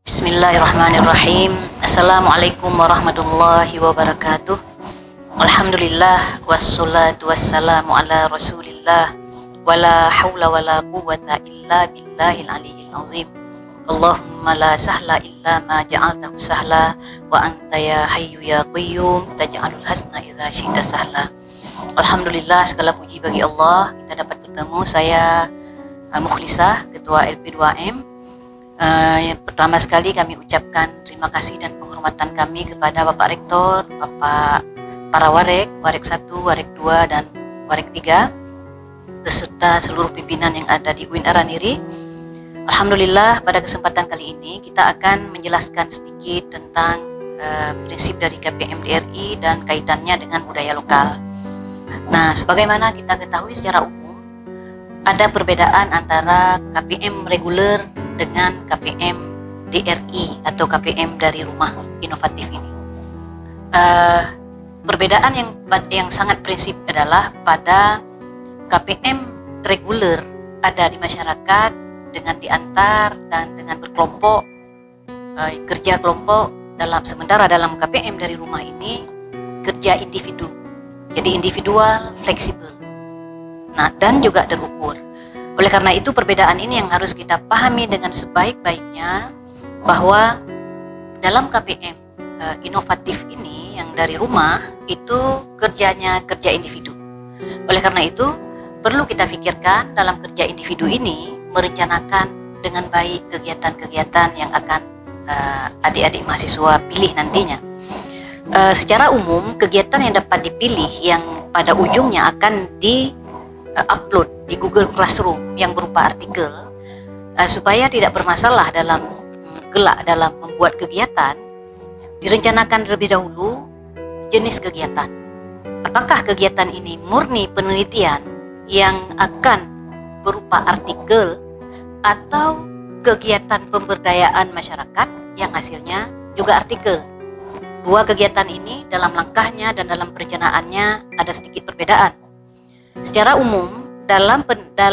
Bismillahirrahmanirrahim. Assalamualaikum warahmatullahi wabarakatuh. Alhamdulillah wassalatu wassalamu ala rasulillah wala hawla wala quwwata illa billahil aliyyil azim. Allahumma la sahla illa ma ja'altahu sahla wa anta ya hayyu ya qayyum taj'alul hasna idza syi'ta sahla. Alhamdulillah, segala puji bagi Allah, kita dapat bertemu. Saya Mukhlisah, Ketua LP2M. Yang pertama sekali kami ucapkan terima kasih dan penghormatan kami kepada Bapak Rektor, Bapak para Warek 1, Warek 2, dan Warek 3, beserta seluruh pimpinan yang ada di UIN Araniri. Alhamdulillah, pada kesempatan kali ini kita akan menjelaskan sedikit tentang prinsip dari KPM DRI dan kaitannya dengan budaya lokal. Nah, sebagaimana kita ketahui secara umum, ada perbedaan antara KPM reguler dengan KPM DRI atau KPM dari rumah inovatif ini. Perbedaan yang sangat prinsip adalah pada KPM reguler ada di masyarakat dengan diantar dan dengan berkelompok, kerja kelompok, sementara dalam KPM dari rumah ini kerja individu, jadi individual, fleksibel, nah dan juga terukur. Oleh karena itu perbedaan ini yang harus kita pahami dengan sebaik-baiknya, bahwa dalam KPM inovatif ini yang dari rumah itu kerjanya kerja individu. Oleh karena itu perlu kita pikirkan dalam kerja individu ini merencanakan dengan baik kegiatan-kegiatan yang akan adik-adik mahasiswa pilih nantinya. Secara umum kegiatan yang dapat dipilih yang pada ujungnya akan upload di Google Classroom yang berupa artikel, supaya tidak bermasalah dalam membuat kegiatan, direncanakan terlebih dahulu jenis kegiatan. Apakah kegiatan ini murni penelitian yang akan berupa artikel, atau kegiatan pemberdayaan masyarakat yang hasilnya juga artikel? Dua kegiatan ini dalam langkahnya dan dalam perencanaannya ada sedikit perbedaan. Secara umum dalam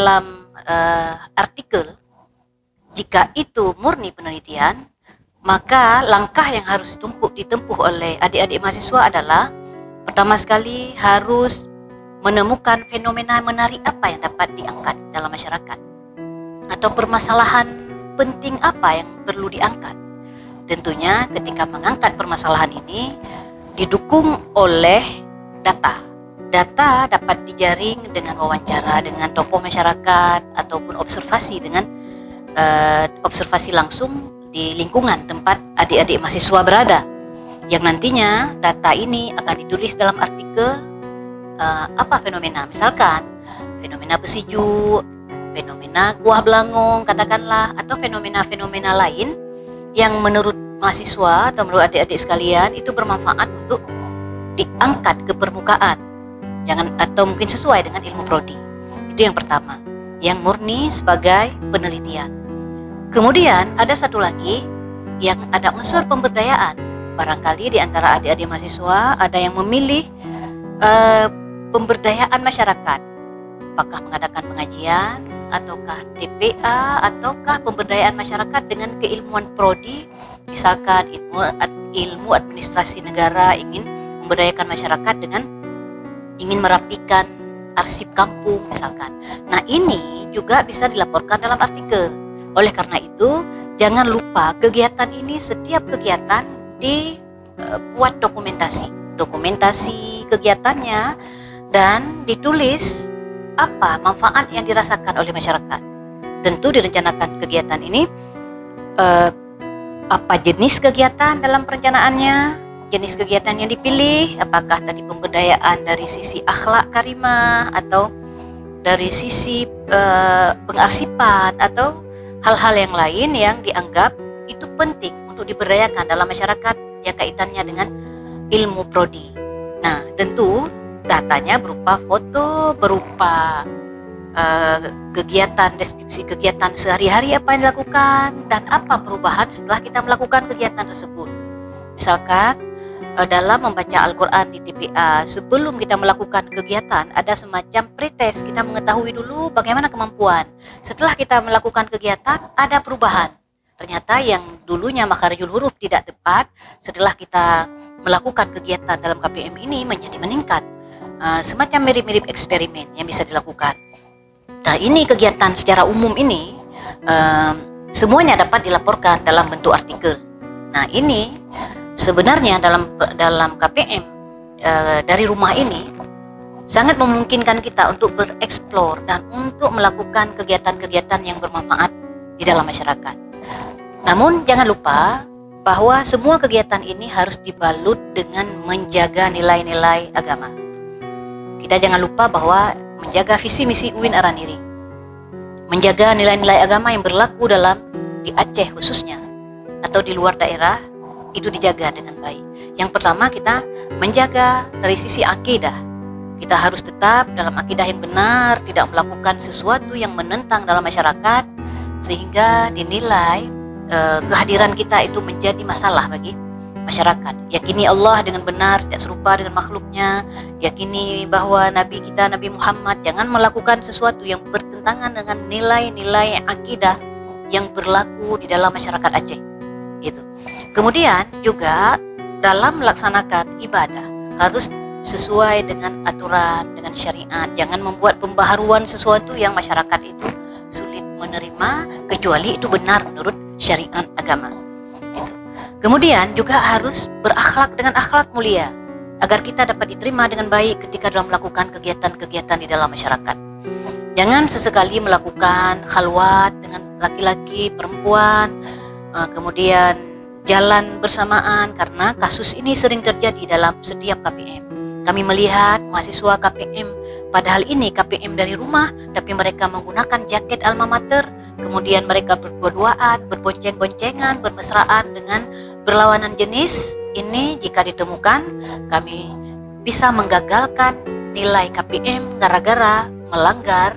artikel, jika itu murni penelitian, maka langkah yang harus ditempuh oleh adik-adik mahasiswa adalah pertama sekali harus menemukan fenomena menarik apa yang dapat diangkat dalam masyarakat, atau permasalahan penting apa yang perlu diangkat. Tentunya ketika mengangkat permasalahan ini didukung oleh data. Data dapat dijaring dengan wawancara dengan tokoh masyarakat ataupun observasi dengan observasi langsung di lingkungan tempat adik-adik mahasiswa berada, yang nantinya data ini akan ditulis dalam artikel. Apa fenomena, misalkan fenomena pesiju, fenomena kuah belangong katakanlah, atau fenomena-fenomena lain yang menurut mahasiswa atau menurut adik-adik sekalian itu bermanfaat untuk diangkat ke permukaan, atau mungkin sesuai dengan ilmu prodi. Itu yang pertama, yang murni sebagai penelitian. Kemudian ada satu lagi yang ada unsur pemberdayaan. Barangkali di antara adik-adik mahasiswa ada yang memilih pemberdayaan masyarakat, apakah mengadakan pengajian, ataukah TPA, ataukah pemberdayaan masyarakat dengan keilmuan prodi, misalkan ilmu administrasi negara, ingin memberdayakan masyarakat dengan ingin merapikan arsip kampung misalkan. Nah, ini juga bisa dilaporkan dalam artikel. Oleh karena itu, jangan lupa kegiatan ini, setiap kegiatan dibuat dokumentasi kegiatannya, dan ditulis apa manfaat yang dirasakan oleh masyarakat. Tentu direncanakan kegiatan ini, apa jenis kegiatan dalam perencanaannya, jenis kegiatan yang dipilih, apakah tadi pemberdayaan dari sisi akhlak karimah, atau dari sisi pengarsipan, atau hal-hal yang lain yang dianggap itu penting untuk diberdayakan dalam masyarakat yang kaitannya dengan ilmu prodi. Nah, tentu datanya berupa foto, berupa kegiatan, deskripsi kegiatan sehari-hari apa yang dilakukan, dan apa perubahan setelah kita melakukan kegiatan tersebut. Misalkan dalam membaca Al-Quran di TPA, sebelum kita melakukan kegiatan ada semacam pretest, kita mengetahui dulu bagaimana kemampuan. Setelah kita melakukan kegiatan ada perubahan, ternyata yang dulunya makharijul huruf tidak tepat, setelah kita melakukan kegiatan dalam KPM ini menjadi meningkat. Semacam mirip-mirip eksperimen yang bisa dilakukan. Nah, ini kegiatan secara umum ini semuanya dapat dilaporkan dalam bentuk artikel. Nah, ini sebenarnya dalam KPM dari rumah ini sangat memungkinkan kita untuk bereksplor dan untuk melakukan kegiatan-kegiatan yang bermanfaat di dalam masyarakat. Namun jangan lupa bahwa semua kegiatan ini harus dibalut dengan menjaga nilai-nilai agama. Kita jangan lupa bahwa menjaga visi misi UIN Araniri, menjaga nilai-nilai agama yang berlaku di Aceh khususnya atau di luar daerah, itu dijaga dengan baik. Yang pertama, kita menjaga dari sisi akidah. Kita harus tetap dalam akidah yang benar, tidak melakukan sesuatu yang menentang dalam masyarakat sehingga dinilai kehadiran kita itu menjadi masalah bagi masyarakat. Yakini Allah dengan benar, tidak serupa dengan makhluknya. Yakini bahwa Nabi kita, Nabi Muhammad, jangan melakukan sesuatu yang bertentangan dengan nilai-nilai akidah yang berlaku di dalam masyarakat Aceh. Gitu. Kemudian juga dalam melaksanakan ibadah harus sesuai dengan aturan, dengan syariat. Jangan membuat pembaharuan sesuatu yang masyarakat itu sulit menerima kecuali itu benar menurut syariat agama. Gitu. Kemudian juga harus berakhlak dengan akhlak mulia agar kita dapat diterima dengan baik ketika dalam melakukan kegiatan-kegiatan di dalam masyarakat. Jangan sesekali melakukan khalwat dengan laki-laki, perempuan, kemudian jalan bersamaan, karena kasus ini sering terjadi dalam setiap KPM. Kami melihat mahasiswa KPM, padahal ini KPM dari rumah, tapi mereka menggunakan jaket alma mater, kemudian mereka berdua-duaan, berbonceng-boncengan, bermesraan dengan berlawanan jenis. Ini jika ditemukan, kami bisa menggagalkan nilai KPM gara-gara melanggar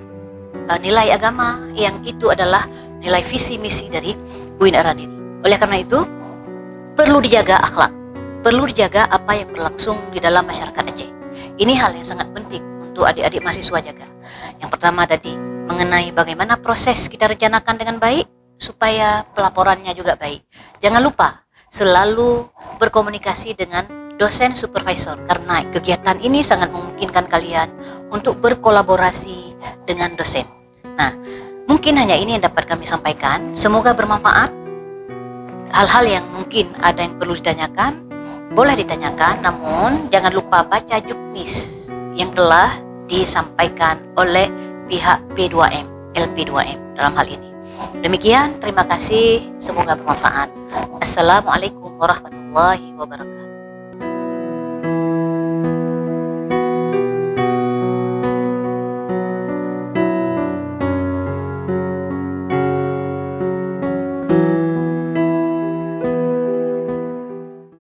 nilai agama yang itu adalah nilai visi misi dari UIN Araniri. Oleh karena itu, perlu dijaga akhlak, perlu dijaga apa yang berlangsung di dalam masyarakat Aceh. Ini hal yang sangat penting untuk adik-adik mahasiswa jaga. Yang pertama tadi, mengenai bagaimana proses kita rencanakan dengan baik supaya pelaporannya juga baik. Jangan lupa selalu berkomunikasi dengan dosen supervisor, karena kegiatan ini sangat memungkinkan kalian untuk berkolaborasi dengan dosen. Nah, mungkin hanya ini yang dapat kami sampaikan. Semoga bermanfaat. Hal-hal yang mungkin ada yang perlu ditanyakan, boleh ditanyakan, namun jangan lupa baca juknis yang telah disampaikan oleh pihak P2M, LP2M dalam hal ini. Demikian, terima kasih, semoga bermanfaat. Assalamualaikum warahmatullahi wabarakatuh.